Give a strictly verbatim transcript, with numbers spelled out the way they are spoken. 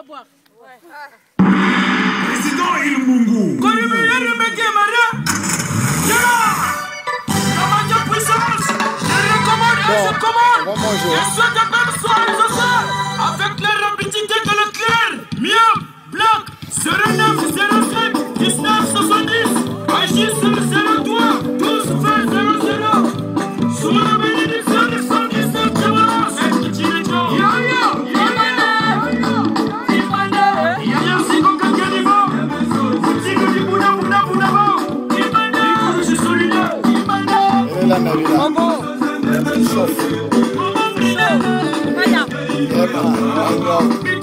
boire. Président Ilmungu. Bon, je souhaite un bel soir ce soir avec la rapidité de l'éclair. Miam, Black, zéro neuf zéro sept dix-neuf soixante-dix. Agis sur le zéro trois douze vingt zéro zéro. Sous la bénédiction du cent dix-sept de Valence. Yaya, Yaya, Yaya, Sigo Kakadibo. Sigo du Bouddha, Bouddha, Bouddha, Bouddha. Je suis solidaire. Elle est là, Nabila. Voilà. Eh ben,